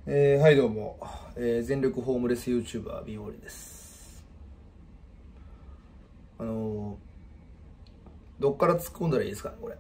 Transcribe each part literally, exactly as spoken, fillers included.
えー、はいどうも、えー、全力ホームレス YouTuber ビオリです。あのー、どっから突っ込んだらいいですかねこれ。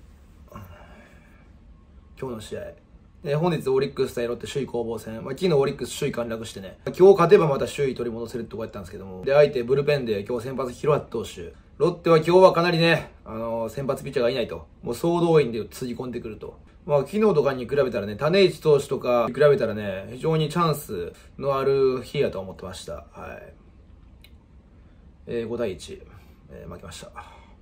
今日の試合、えー、本日オリックス対ロッテ首位攻防戦、まあ、昨日オリックス首位陥落してね、今日勝てばまた首位取り戻せるってとこやったんですけども、で相手ブルペンで今日先発広畑投手、ロッテは今日はかなりね、あのー、先発ピッチャーがいないと、もう総動員でつぎ込んでくると。まあ、昨日とかに比べたらね、種市投手とかに比べたらね、非常にチャンスのある日やと思ってました。はい。えー、ごたいいち、えー、負けました。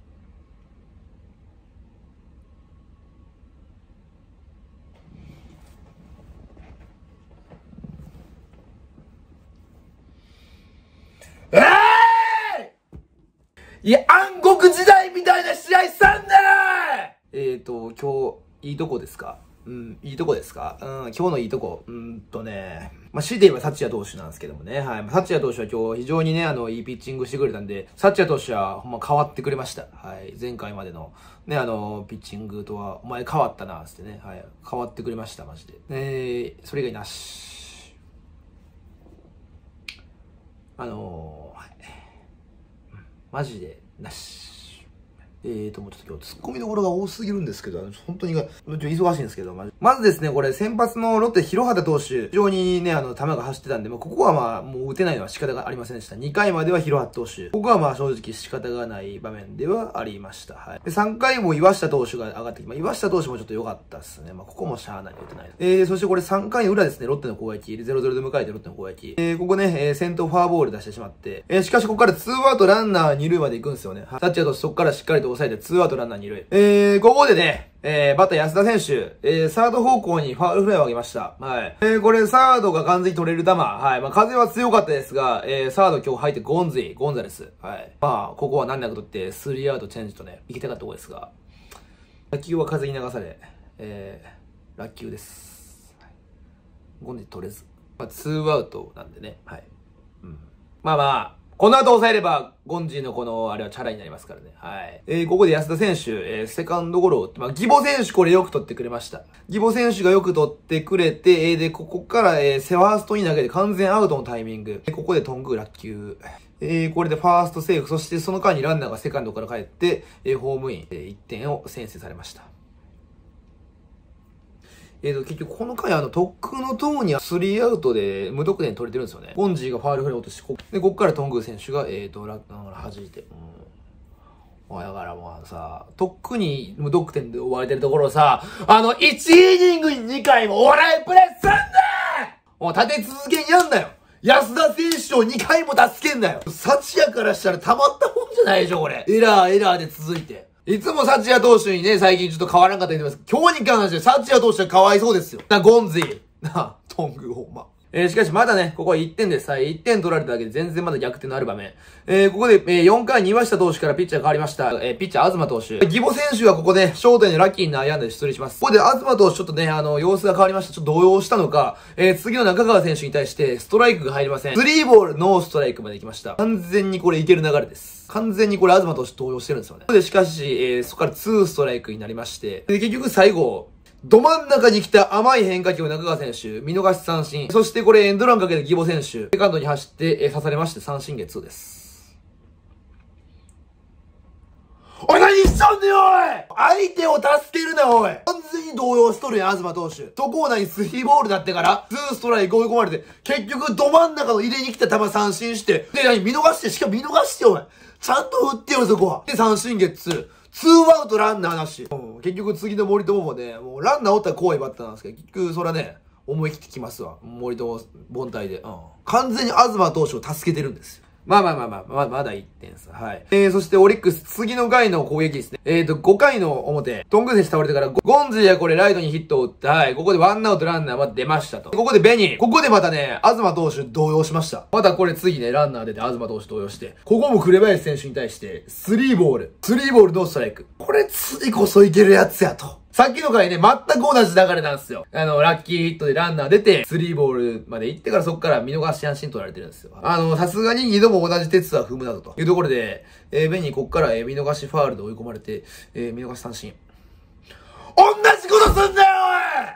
えーいや、暗黒時代みたいな試合したんだよ。えーと、今日、いいとこですか？うん、いいとこですか？うん、今日のいいとこ。うんとね、まあ、強いて言えばサチヤ投手なんですけどもね。はい。サチヤ投手は今日非常にね、あの、いいピッチングしてくれたんで、サチヤ投手はほんま変わってくれました。はい。前回までの、ね、あの、ピッチングとは、お前変わったな、つってね。はい。変わってくれました、マジで。えー、それ以外なし。あのー、はい。マジでなし。えーと、もうちょっと今日突っ込みどころが多すぎるんですけど、本当に忙しいんですけど、ま、まずですね、これ先発のロッテ広畑投手、非常にね、あの、球が走ってたんで、まあ、ここはまあ、もう打てないのは仕方がありませんでした。にかいまでは広畑投手。ここはまあ正直仕方がない場面ではありました。はい。で、さんかいも岩下投手が上がってきて、まあ、岩下投手もちょっと良かったですね。まあ、ここもしゃあない、打てない。えー、そしてこれさんかい裏ですね、ロッテの攻撃。ゼロゼロで迎えてロッテの攻撃。えー、ここね、えー、先頭フォアボール出してしまって、えー、しかしここからツーアウトランナーに塁まで行くんですよね。タッチャーとそこからしっかりと抑えてツーアウトランナーに塁。えー、ここでね、えー、バッター安田選手、えー、サード方向にファウルフライを上げました。はい。えー、これサードが完全に取れる球。はい。まあ、風は強かったですが、えー、サード今日入ってゴンズイ、ゴンザレス。はい。まあ、ここは難なく取って、スリーアウトチェンジとね、行きたかったところですが、打球は風に流され、えー、落球です。はい、ゴンズイ取れず。まあ、ツーアウトなんでね。はい。うん。まあまあ、この後抑えれば、ゴンジーのこの、あれはチャラになりますからね。はい。えー、ここで安田選手、えー、セカンドゴロを、まあ、義母選手これよく取ってくれました。義母選手がよく取ってくれて、えー、で、ここから、えー、セファーストに投げて完全アウトのタイミング。ここでトング落球。えー、これでファーストセーフ。そしてその間にランナーがセカンドから帰って、えー、ホームイン、えー、いってんを先制されました。えーと、結局この回あの、とっくの塔にスリーアウトで無得点取れてるんですよね。ゴンジーがファールフライ落として、こで、こっからトングー選手が、えーと、ラッナーから弾いて。うん。だからもうさ、とっくに無得点で終われてるところをさ、あの、いちイニングににかいもお笑いプレスすんなー！もう立て続けにやんなよ！安田選手をにかいも助けんなよ！サチヤからしたらたまったもんじゃないでしょ、これ。エラー、エラーで続いて。いつもサチヤ投手にね、最近ちょっと変わらんかった言ってます。今日に関してサチヤ投手はかわいそうですよ。な、ゴンズイ。な、トングほんま。えー、しかしまだね、ここはいってんです。はい、いってん取られただけで全然まだ逆転のある場面。えー、ここで、えー、よんかいに岩下投手からピッチャー変わりました。えー、ピッチャー東投手。義母選手がここで、ショートへのラッキーな悩んで出塁します。ここで東投手ちょっとね、あの、様子が変わりました。ちょっと動揺したのか、えー、次の中川選手に対してストライクが入りません。スリーボール、ノーストライクまで行きました。完全にこれいける流れです。完全にこれ東投手動揺してるんですよね。で、しかし、えー、そこからツーストライクになりまして、で、結局最後、ど真ん中に来た甘い変化球を中川選手、見逃し三振。そしてこれエンドランかけて義母選手、セカンドに走って、えー、刺されまして三振ゲッツーです。おい、何しとんねん、おい！相手を助けるな、おい！完全に動揺しとるやん、東投手。そこを何、スリーボールだってから、ツーストライク追い込まれて、結局ど真ん中の入れに来た球三振して、で、何、見逃して、しかも見逃して、おい！ちゃんと打ってよ、そこは。で、三振ゲッツー。ツーアウトランナーなし。うん、結局次の森友もね、もうランナーおったら怖いバッターなんですけど、結局それはね、思い切ってきますわ。森友凡退で。うん。完全に東投手を助けてるんですよ。まあまあまあまあ、ま, まだいってんです。はい。えー、そしてオリックス、次の回の攻撃ですね。えーと、ごかいの表、トング選手倒れてから、ゴンズイはこれライトにヒットを打って、はい、ここでワンアウトランナーまで出ましたと。ここでベニー、ここでまたね、東投手動揺しました。またこれ次ね、ランナー出て東投手動揺して、ここも紅林選手に対して、スリーボール、スリーボールノーストライク。これ次こそいけるやつやと。さっきの回ね、全く同じ流れなんですよ。あの、ラッキーヒットでランナー出て、スリーボールまで行ってからそこから見逃し三振取られてるんですよ。あの、さすがに二度も同じ鉄は踏むなどというところで、えー、ベニーこっから、えー、見逃しファールで追い込まれて、えー、見逃し三振。同じことすんだよ、おい！さっき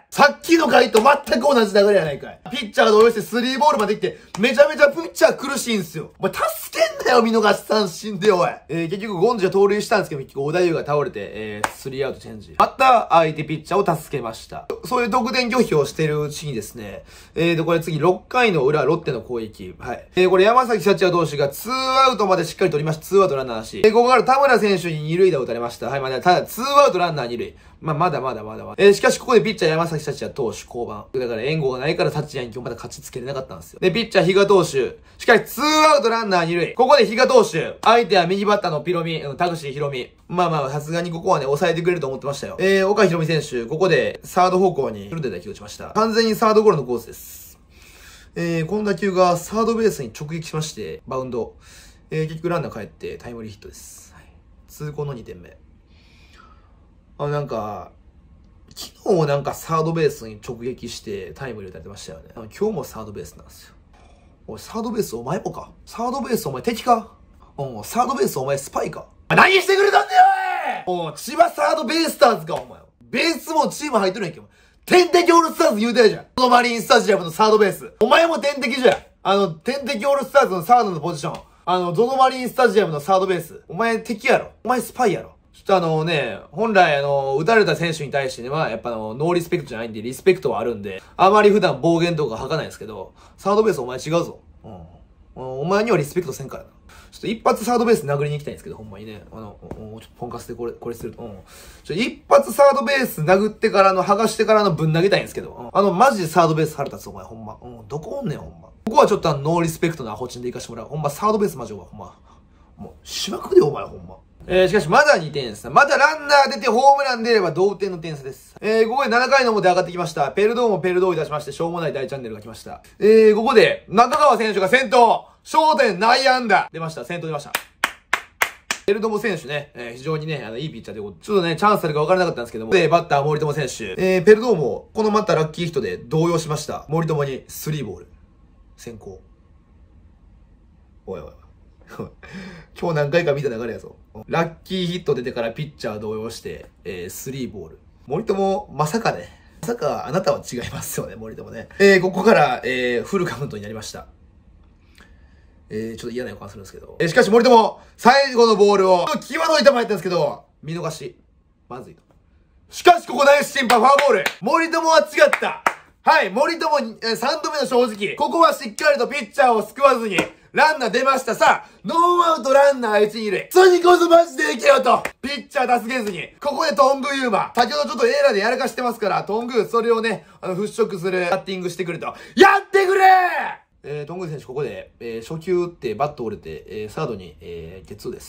きの回と全く同じ流れやないかい。ピッチャーが動揺してスリーボールまで来て、めちゃめちゃピッチャー苦しいんすよ。お前助けんなよ、見逃し三振で、おい。えー、結局ゴンジは盗塁したんですけど、結局小田優が倒れて、えー、スリーアウトチェンジ。また相手ピッチャーを助けました。そういう得点拒否をしてるうちにですね、えーと、これ次ろっかいの裏、ロッテの攻撃。はい。えー、これ山崎幸也投手がツーアウトまでしっかり取りました。ツーアウトランナーなし。えー、ここから田村選手に二塁打を打たれました。はい、まあ、ただ、ツーアウトランナー二塁。まあ、まだまだまだまだ。えー、しかしここでピッチャー山崎幸也投手降板。だから援護がないからタッチヤンキーをまだ勝ちつけれなかったんですよ。で、ピッチャー比嘉投手。しかしツーアウトランナー二塁。ここで比嘉投手。相手は右バッターのピロミ、うん、タクシーヒロミ。まあまあ、さすがにここはね、抑えてくれると思ってましたよ。えー、岡ヒロミ選手。ここでサード方向にフルで打球打ちました。完全にサードゴロのコースです。えー、この打球がサードベースに直撃しまして、バウンド。えー、結局ランナー帰ってタイムリーヒットです。はい、痛恨のにてんめ。あ、なんか、昨日なんかサードベースに直撃してタイムリー打たれてましたよね。今日もサードベースなんですよ。おい、サードベースお前もか。サードベースお前敵か。うん、サードベースお前スパイか。何してくれたんだよおい。おい、千葉サードベイスターズかお前。ベースもチーム入ってるんやんけど。天敵オールスターズ言うてるじゃん。このマリンスタジアムのサードベース。お前も天敵じゃん。あの、天敵オールスターズのサードのポジション。あの、ゾノマリンスタジアムのサードベース。お前敵やろ。お前スパイやろ。ちょっとあのね、本来あの、撃たれた選手に対しては、やっぱあの、ノーリスペクトじゃないんで、リスペクトはあるんで、あまり普段暴言とか吐かないんですけど、サードベースお前違うぞ。うん。お前にはリスペクトせんからな。ちょっと一発サードベース殴りに行きたいんですけど、ほんまにね。あの、ちょっとポンカスでこれ、これすると。うん。ちょ一発サードベース殴ってからの、剥がしてからのぶん投げたいんですけど、うん、あの、マジでサードベース腹立つお前、ほんま。うん、どこおんねん、ほんま。ここはちょっとあの、ノーリスペクトなアホチンで行かしてもらう。ほんま、サードベースマジお前、ほんま。もう、しまくでよ、お前、ほんま。えー、しかしまだにてんです。まだランナー出てホームラン出れば同点の点差です。えー、ここでななかいの表上がってきました。ペルドーもペルドーを出しまして、しょうもない大チャンネルが来ました。えー、ここで、中川選手が先頭。焦点内野安打。出ました。先頭出ました。ペルドモ選手ね、えー、非常にね、あの、いいピッチャーということで、ちょっとね、チャンスあるか分からなかったんですけども、で、バッター森友選手。えー、ペルドーも、このまたラッキーヒットで動揺しました。森友にスリーボール。先行。おいおい。今日何回か見た流れやぞ。ラッキーヒット出てからピッチャー動揺して、えー、スリーボール。森友、まさかね。まさかあなたは違いますよね、森友ね。えー、ここから、えー、フルカウントになりました。えー、ちょっと嫌な予感するんですけど。えー、しかし森友、最後のボールを、際どい球やったんですけど、見逃し。まずいと。しかしここナイス審判、フォアボール。森友は違った。はい、森友、えー、さんどめの正直。ここはしっかりとピッチャーを救わずに、ランナー出ました。さあ、ノーアウトランナーいち、に塁。次こそマジでいけよと。ピッチャー助けずに。ここでトングユーマ。先ほどちょっとエラーでやらかしてますから、トング、それをね、あの、払拭するバッティングしてくれと。やってくれえー、トング選手ここで、えー、初球打ってバット折れて、えー、サードに、えー、ゲッツーです。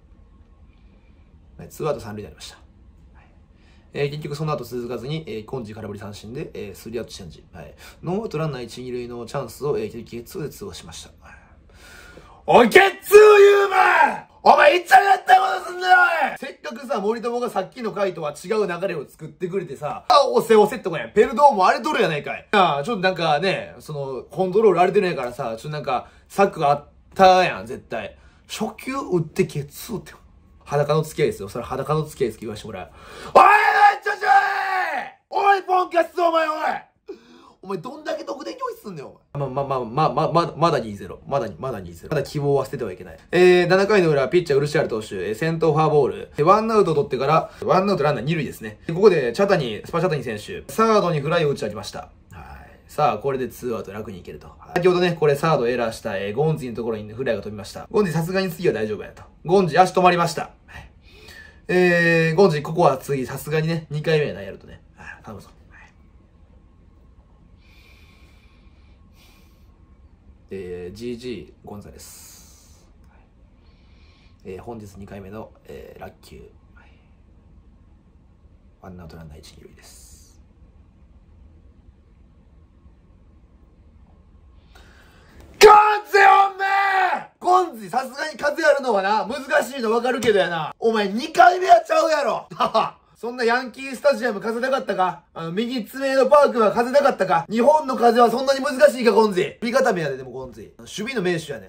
はい、ツーアウト三塁になりました。えー、結局その後続かずに、えー、コンジ空振り三振で、えー、スリーアウトチェンジ。はい。ノーアウトランナーいち、に塁のチャンスを、えー、ゲッツーで通過しました。はい、おい、ゲッツーユーマお前いっちゃんやったことすんだよおいせっかくさ、森友がさっきの回とは違う流れを作ってくれてさ、あ、押せ押せってこやん。ペルドーもあれ取るやないかい。ああ、ちょっとなんかね、その、コントロール荒れてないからさ、ちょっとなんか、策があったやん、絶対。初球打ってゲッツーって。裸の付き合いですよ。それ裸の付き合いですって言わしてもらう。おいちょちょいおいポンキャスお前おいお前どんだけ得点教室すんねんお前。ま、ま、ま、ま、ま、ま、まだにゼロ。まだに、まだにゼロ。まだ希望は捨ててはいけない。えー、ななかいの裏、ピッチャーウルシアル投手、えー、先頭フォアボール。で、ワンアウト取ってから、ワンアウトランナーに塁ですね。ここで、チャタニ、スパチャタニ選手、サードにフライを打ち上げました。さあ、これでツーアウト楽にいけると。先ほどね、これサードエラーした、えー、ゴンジのところにフライが飛びました。ゴンジさすがに次は大丈夫やと。ゴンジ足止まりました。はい、えー、ゴンジここは次さすがにね、にかいめやな、やるとね。はい、頼むぞ。はい、えー、ジージー ゴンザレス。はい、えー、本日にかいめの、えー、ラッキュー。はい、ワンアウトランナーいち、に塁です。ゴンズさすがに数やるのはな、難しいの分かるけどやな。お前にかいめやっちゃうやろそんなヤンキースタジアム風なかったかあの、右爪のパークは風なかったか日本の風はそんなに難しいか、ゴンズ味方目やで、でもゴンズ守備の名手やね。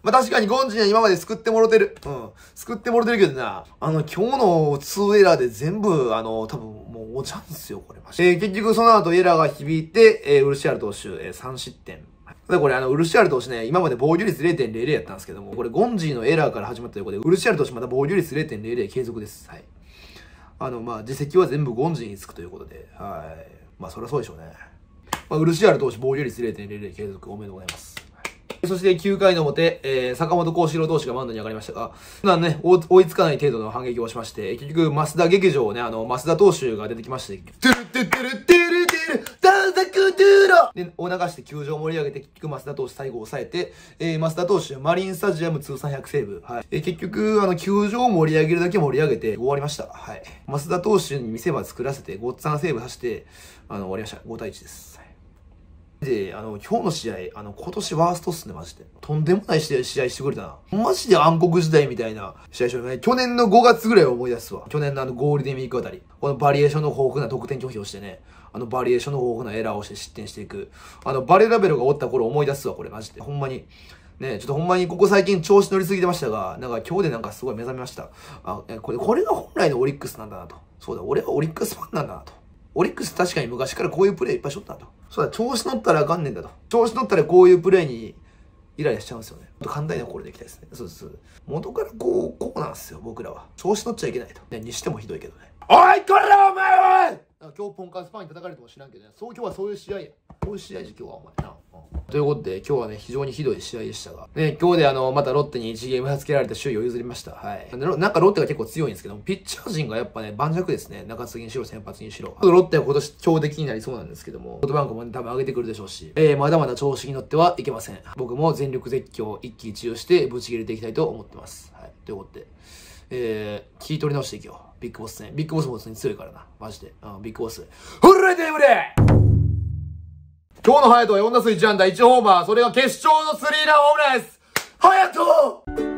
まあ、確かにゴンジンは今まで救ってもろてる。うん。救ってもろてるけどな、あの、今日のにエラーで全部、あの、多分もうおちゃんすよ、これ。えー、結局その後エラーが響いて、えー、ウルシアル投手、えー、さん失点。で、これあの、ウルシアル投手ね、今まで防御率 ゼロてんゼロゼロ やったんですけども、これゴンジーのエラーから始まったということで、ウルシアル投手また防御率 ゼロてんゼロゼロ 継続です。はい。あの、まあ、実績は全部ゴンジーにつくということで、はい。まあ、そりゃそうでしょうね。まあ、ウルシアル投手防御率 ゼロてんゼロゼロ 継続おめでとうございます。そしてきゅうかいの表、えー、坂本幸四郎投手がマウンドに上がりましたが、普段ね、追いつかない程度の反撃をしまして、結局、増田劇場をね、あの、増田投手が出てきまして、トゥルトゥトゥルトゥルトゥル、ダンザクトゥーロで、を流して球場を盛り上げて、結局、増田投手最後を抑えて、えー、増田投手、マリンスタジアム通算ひゃくセーブ。はい。えー、結局、あの、球場を盛り上げるだけ盛り上げて、終わりました。はい。増田投手に見せ場作らせて、ごっつぁんセーブさせて、あの、終わりました。ごたいいちです。で、あの、今日の試合、あの、今年ワーストっすね、マジで。とんでもない試合、試合してくれたな。マジで暗黒時代みたいな試合してるね。去年のごがつぐらいを思い出すわ。去年のあの、ゴールデンウィークあたり。このバリエーションの豊富な得点拒否をしてね。あの、バリエーションの豊富なエラーをして失点していく。あの、バレラベルがおった頃思い出すわ、これ、マジで。ほんまに。ね、ちょっとほんまにここ最近調子乗りすぎてましたが、なんか今日でなんかすごい目覚めました。あ、これ、これが本来のオリックスなんだなと。そうだ、俺はオリックスファンなんだなと。オリックス確かに昔からこういうプレーいっぱいしとったと。そうだ、調子乗ったらあかんねんだと。調子乗ったらこういうプレーにイライラしちゃうんですよね。簡単なこれでいきたいですね。そうです。元からこう、こうなんですよ、僕らは。調子乗っちゃいけないと。ね、にしてもひどいけどね。おい、これだお前おい今日ポンカンスパンに叩かれても知らんけどね。そう、今日はそういう試合や。こういう試合じゃ今日はお前な。うん、ということで、今日はね、非常にひどい試合でしたが。ね、今日であの、またロッテにいちゲーム差つけられて首位を譲りました。はい。なんかロッテが結構強いんですけども、ピッチャー陣がやっぱね、盤石ですね。中継ぎにしろ、先発にしろ。ロッテは今年強敵になりそうなんですけども、ソフトバンクも、ね、多分上げてくるでしょうし、えー、まだまだ調子に乗ってはいけません。僕も全力絶叫、一喜一憂してぶち切れていきたいと思ってます。はい。ということで、えー、気取り直していきよう。ビッグボス戦。ビッグボスも普通に強いからな。マジで。うん、ビッグボス。フルテーブル今日のハヤトはよん打数いち安打いちホーマー。それが決勝のスリーランホームランです。ハヤト